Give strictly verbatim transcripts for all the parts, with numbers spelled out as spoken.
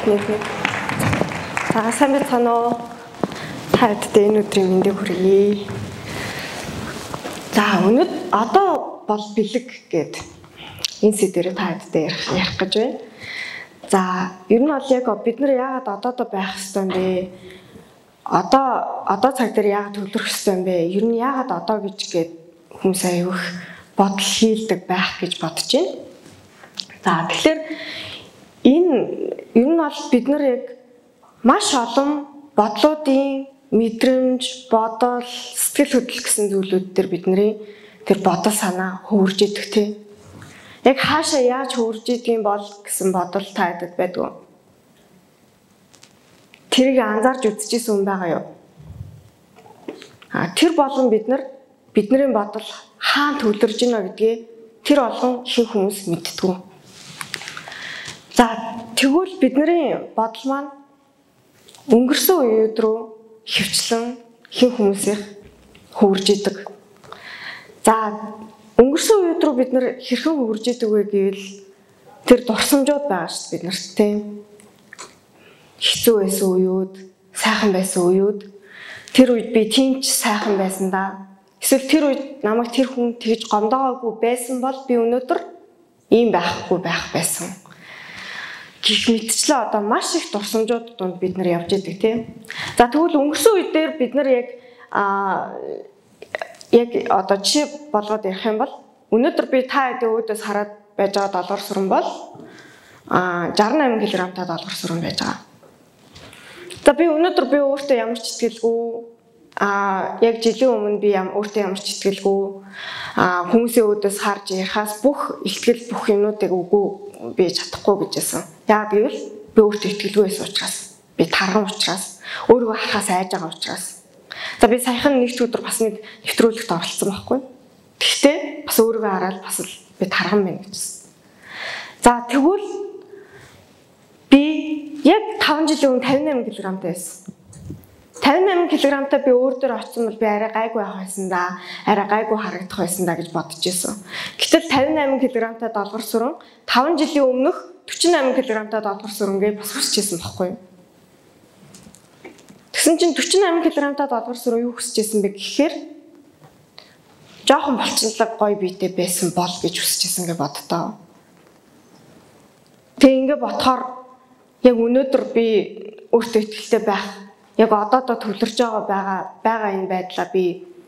нэг нэг. За сайн байцгаана уу? Таад энэ өдрийн мэндийг хүргэе. За өнөөдөр одоо бол бэлэг гэд энэ сэдвээр таад дээр ярих гэж байна. За ер нь бол яг бид нар яагаад одоодоо байх ёстой юм бэ? Одоо одоо цаг дээр яагаад төвлөрөх ёстой юм бэ? Ер нь яагаад одоо гэж гээд хүмүүс аяавах бодол хийлдэг байх гэж бодож байна. За тэгэхээр энэ ер нь бол бид нар яг маш олон бодлуудын мэдрэмж, бодол, сэтгэл хөдлөл гэсэн зүйлүүд дээр бидний тэр бодол санаа хөвөрж идэх тийм. Яг хаашаа яаж хөвөрж идэх юм бол гэсэн бодол таадад байдгүй. Тэрийг анзаарч үзчихсэн хүн байгаа юу? А тэр болгон бид нар бидний бодол хаана төвлөрж байна гэдгээ тэр болгон ихэнх хүмүүс мэддэггүй. За тэгвэл бидний бодол маань өнгөрсөн үед рүү хөвчлэн ихэнх хүмүүсийн хөвөрж идэг. За өнгөрсөн үед рүү бид нар хэрхэн хөвөрж идэг вэ гэвэл тэр дурсамжууд байгаа шүү дээ бид нарт тийм. Хэцүү байсан үеуд, сайхан байсан үеуд тэр үед би тийм ч сайхан байсан да. Эсвэл тэр үед намайг тэр хүн тэгж гомдоогоогүй байсан бол би өнөөдөр ийм байхгүй байх байсан. Гэх мэтчлээ одоо маш их дурсамжууд донд бид нар явж идэг тийм. За тэгвэл өнгөрсөн үед дээр бид нар яг аа яг одоо жишээ болгоод ярих юм бол өнөөдөр би та хэдийн өөдөөс хараад байж байгаа доллар сүрэн бол аа шестьдесят восемь кг-тай доллар сүрэн байж байгаа. За би өнөөдөр би өөртөө ямар ч итгэлгүй аа яг жилийн өмнө би өөртөө ямар ч итгэлгүй аа хүмүүсийн өөдөөс харж ярихаас бүх ихтгэл бүх юмнуудыг үгүй би чадахгүй гэжсэн. Яг гэвэл би өөртөө итгэлгүй байсан учраас би тарган учраас өөрийгөө харахаас айж байгаа учраас. За би саяхан нэгд өдөр бас нэг нэвтрүүлэгт оролцсон байхгүй. Гэхдээ бас өөрийгөө хараад бас л би тарган байна гэжсэн. За тэгвэл би яг таван жилийн өмнө тавин восемь кг-тай байсан. тавин восемь кг-тай би өөр дөр очсон бол би арай гайгүй байх байсан да, арай гайгүй харагдах байсан да гэж бодож ирсэн. Гэтэл тавин восемь кг-тай долгор сүрэн таван жилийн өмнөх forty-eight кг-тай долгор сүрэнгээ бас хүсэж ирсэн байхгүй юу? Тэгсэн чинь forty-eight кг-тай долгор сүрэн юу хүсэж ирсэн бэ гэхээр жоохон болцонлог гоё биетэй байсан бол гэж хүсэж ирсэн гэж боддоо. Тэг ингээ бодохоор яг өнөөдөр би өөртөө итгэлтэй байх яг одоодоо төвлөрж байгаа байгаа байгаа энэ байдлаа би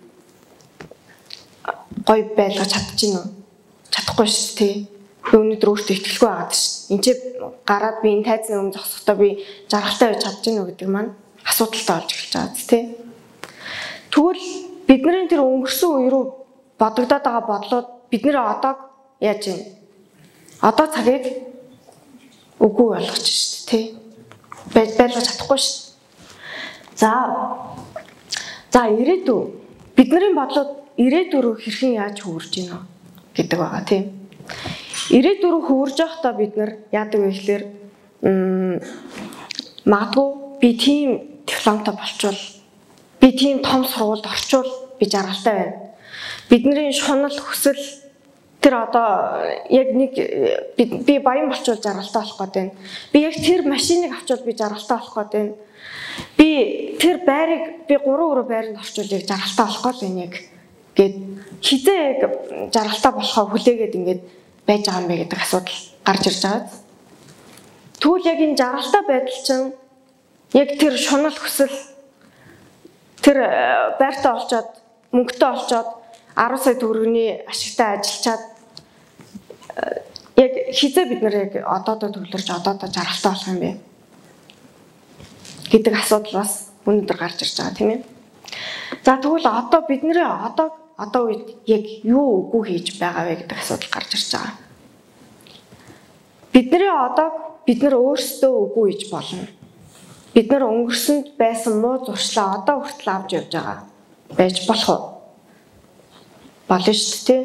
гоё байлгаж чадчихна уу? Чадахгүй шүү дээ. Би өнөөдөр өөртөө итгэлгүй байгаад шүү. Энд чи гараад би энэ тайзны өмнө зогсохдоо би жаргалтай байж чадчихна уу гэдэг маань асуудалтай болж эхэлж байгаа тийм. Тэгвэл бидний тэр өнгөрсөн үе рүү бодогдоод байгаа бодлууд бидний одоо яаж юм? Одоо цагийг үгүй болгож шүү дээ тийм. Байж байлгаж чадахгүй шүү. За за ирээдүй бидний бодлоод ирээдүй рүү хэрхэн яаж хөвөрж гинэ гэдэг байгаа тийм. Ирээдүй рүү хөвөрж байхдаа бид нар яадаг вэ гэхээр магадгүй би тийм дипломтой болчвол би тийм том сургуульд орчвол би жаргалтай байна. Бидний шунал хүсэл тэр одоо яг нэг би баян болчвол жаргалтай болох гээд байна. Би яг тэр машиныг авчвал би жаргалтай болох гээд байна. Би тэр байрыг би гурван өрөө байранд орчвол яг жаргалтай болох гээд байна яг гэд хизээ яг жаргалтай болохоо хүлээгээд ингээд байж байгаа юм бэ гэдэг асуудал гарч ирж байгаа. Тэгвэл яг энэ жаргалтай байдал чинь яг тэр шунал хүсэл тэр байртаа олцоод мөнгөтэй олцоод ten сая төгрөгийн ашигтай ажиллачаад яг хизээ бид нар яг одоодоо төвлөрж одоодоо жаргалтай болох юм бэ гэдэг асуудал бас өнөөдөр гарч ирж байгаа тийм ээ. За тэгвэл одоо бидний одоо одоо үед яг юу үгүй хийж байгаа вэ гэдэг асуудал гарч ирж байгаа. Бидний одоо бид нар өөрсдөө үгүй хийж болно. Бид нар өнгөрсөнд байсан муу зуршлаа одоо хүртэл авч явж байгаа байж болох уу? Болно шүү дээ.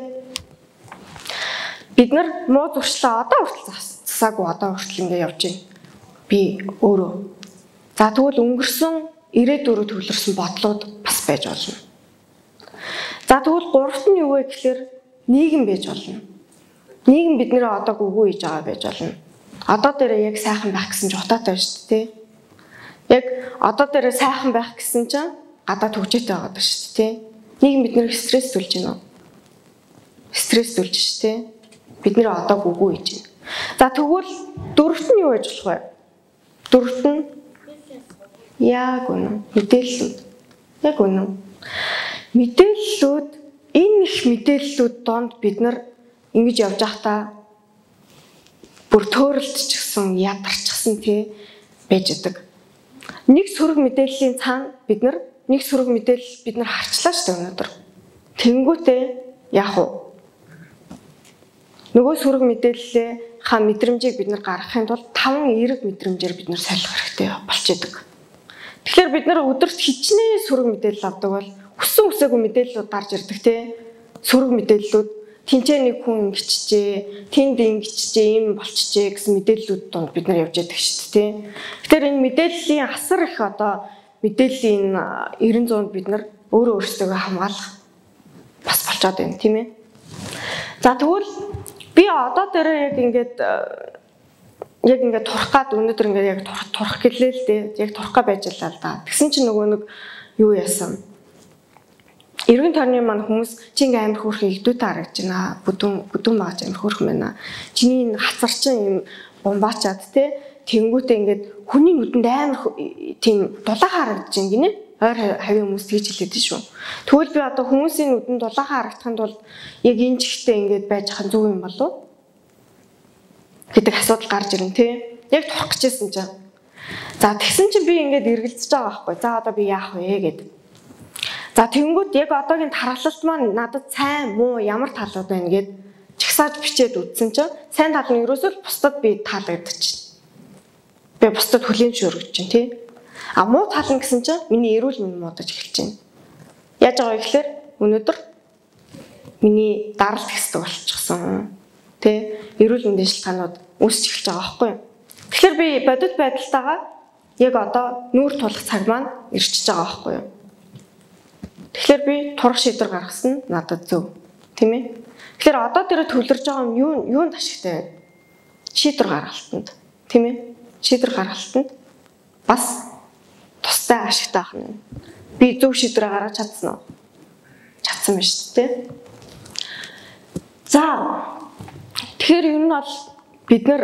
Бид нар муу зуршлаа одоо хүртэл засаагүй одоо хүртэл ингэ явж байна. Би өөрөө. За тэгвэл өнгөрсөн ирээдүй рүү төвлөрсөн бодлууд бас байж болно. За тэгвэл гуравт нь юу вэ гэхээр нийгэм байж болно. Нийгэм бидний одоо үгүй хийж байгаа байж болно. Одоо дээрээ яг сайхан байх гэсэн ч утаатай шүү дээ. Яг одоо дээрээ сайхан байх гэсэн чинь гадаад хөгжөөтэй байгаад байна шүү дээ. Нийгэм биднийг стресс төлж байна уу? Стресс төлж шүү дээ. Бид нэр одоо үгүй гэж байна. За тэгвэл дөрөвт нь юу байж болох вэ? Дөрөвт нь яг үнэ мэдээллүүд. Яг үнэ. Мэдээллүүд энэ их мэдээллүүд донд бид нар ингэж явж байхдаа бүр төөрөлдч гсэн ядарчихсан тий байж идэг. Нэг сөрөг мэдээллийн цаана бид нар нэг сөрөг мэдээлэл бид нар харчлаа шүү дээ өнөөдөр. Тэнгүүтээ яах вэ? Нөгөө сөрөг мэдээллээ ха мэдрэмжийг бид нар гаргахын тулд таван эерэг мэдрэмжээр бид нар солих хэрэгтэй болчихдог. Тэгэхээр бид нар өдөрт хичнээн сөрөг мэдээлэл авдаг бол хүссэн үсээгүй мэдээллүүд гарч ирдэг тий. Сөрөг мэдээллүүд тэнцээ нэг хүн ингэчжээ, тэнд ингэчжээ, юм болчихжээ гэсэн мэдээллүүд донд бид нар явж яддаг шүү дээ. Тэгэхээр энэ мэдээллийн асар их одоо мэдээллийн ерөн зуунд бид нар өөрөө өөрсдөө хамгаалах бас болчиход байна тийм ээ. За тэгвэл би одоо дээрээ яг ингээд яг ингээд турах гад өнөөдөр ингээд яг турах турах гэлээ л дээ. Яг турах га байж лаа л да. Тэгсэн чинь нөгөө нэг юу яасан? Иргэн тойрны маань хүмүүс чи ингээм амар хөөрхөн игдүүтэй харагдаж байна. Бүдүүн бүдүүн багч амар хөөрхөн байна. Чиний энэ хацарчин юм бомбаачаад те тэнгүүтээ ингээд хүний нүдэнд амар тийм дулаахан харагдаж байна гинэ. Ойр хавийн хүмүүс тэгж хэлээд шүү. Тэгвэл би одоо хүмүүсийн нүдэнд дулаахан харагдахын тулд яг энэ жигтэй ингээд байж хань зүг юм болов гэдэг асуудал гарч ирнэ те. Яг турах гэжсэн чинь. За тэгсэн чинь би ингээд эргэлзэж байгаа байхгүй. За одоо би яах вэ гэдэг. За тэнгүүд яг одоогийн тархалт маань надад сайн муу ямар талууд байна гэд чагсааж бичээд үтсэн чинь сайн тал нь ерөөсөө бусдад би таалагдчих. Би бусдад хүлээмж өргөж чинь тий. А муу тал нь гэсэн чинь миний эрүүл мэнд муудаж эхэлж байна. Яаж байгаа вэ гэхээр өнөөдөр миний даралт хэсэг болчихсон. Тий. Эрүүл мэндийн шалтгаанууд үүсч эхэлж байгаа байхгүй юу? Тэгэхээр би бодит байдалтайгаа яг одоо нүүр тулах цаг маань ирчихэж байгаа байхгүй юу? Тэгэхээр би турах шийдвэр гаргасан нь надад зөв. Тийм ээ? Тэгэхээр одоо тэр төвлөрж байгаа юм юу юунд ашигтай вэ? Шийдвэр гаргалтанд. Тийм ээ? Шийдвэр гаргалтанд бас тустай ашигтай байх нь. Би зөв шийдвэр гаргаж чадсан уу? Чадсан байна шүү дээ. За тэгэхээр ер нь бол бид нар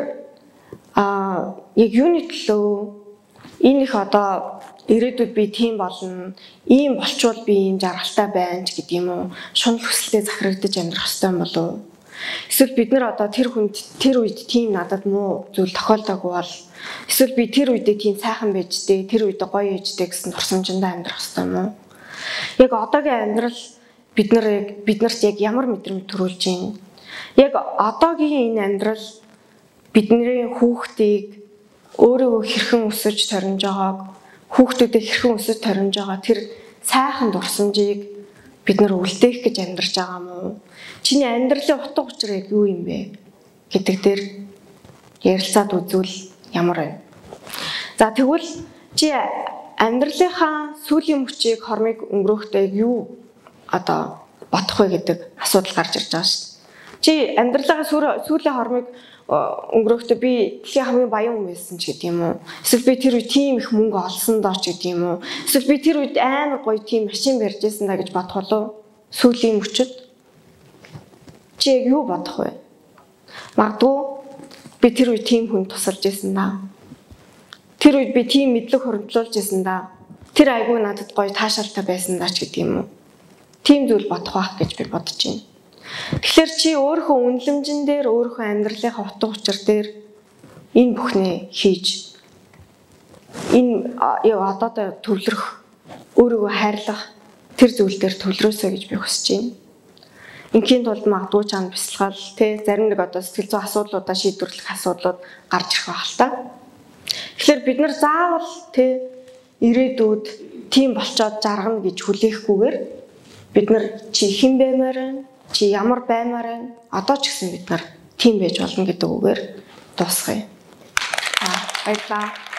аа яг юуны төлөө энэ их одоо ирээдүйд би тийм болно, ийм болчвол би ийм жаргалтай байна ч гэдэг юм уу. Шунал хүсэлтэд захирагдаж амьдрах хэрэгтэй юм болов уу? Эсвэл бид нар одоо тэр хүнд тэр үед тийм надад муу зүйл тохиолдоогүй бол эсвэл би тэр үедээ тийм сайхан байжтэй, тэр үедээ гоё ээжтэй гэсэн турсамжиндаа амьдрах хэрэгтэй юм уу? Яг одоогийн амьдрал бид нар яг биднэрт яг ямар мэдрэмж төрүүлж байна? Яг одоогийн энэ амьдрал бидний хүүхдийг өөрийгөө хэрхэн өсөж торимж байгааг, хүүхдүүдэд хэрхэн өсөж торимж байгаа тэр сайхан дурсамжийг бид нар үлдээх гэж амьдарч байгаа юм уу? Чиний амьдралын утга учир яг юу юм бэ гэдэг дээр ярилцаад үзвэл ямар вэ? За тэгвэл чи амьдралынхаа сүүлийн мөчийг хормыг өнгөрөөхдөө юу одоо бодох вэ гэдэг асуудал гарч ирж байгаа шүү дээ. Чи амьдралынхаа сүүлийн хормыг өнгөрөөхдөө би дэлхийн хамгийн баян хүн байсан ч гэдэг юм уу? Эсвэл би тэр үед тийм их мөнгө олсон доо ч гэдэг юм уу? Эсвэл би тэр үед амар гоё тийм машин барьж байсан даа гэж бодох болов? Сүүлийн мөчөд чи яг юу бодох вэ? Магадгүй би тэр үед тийм хүн тусалж байсан даа. Тэр үед би тийм мэдлэг хөрвүүлж байсан даа. Тэр айгүй надад гоё таашаалтай байсан даа ч гэдэг юм уу? Тийм зүйл бодох байх гэж би бодож байна. Тэгэхээр чи өөрийнхөө үнэлэмжин дээр, өөрийнхөө амьдралынхаа утга учир дээр энэ бүхнээ хийж энэ одоо төвлөрөх, өөрийгөө хайрлах тэр зүйл дээр төвлөрөөсэй гэж би хүсэж байна. Инхийн тулд магадгүй чанд бясалгал, тэ зарим нэг одоо сэтгэл зүйн асуудлуудаа шийдвэрлэх асуудлууд гарч ирэх байх л та. Тэгэхээр бид нар заавал тэ ирээдүйд тийм болчоод жаргана гэж хүлээхгүйгээр бид нар чи хэн баймаар байна? Чи ямар баймаар байна? Одоо ч гэсэн бид нар тийм байж болно гэдэг үгээр дуусгая. Аа баярлалаа.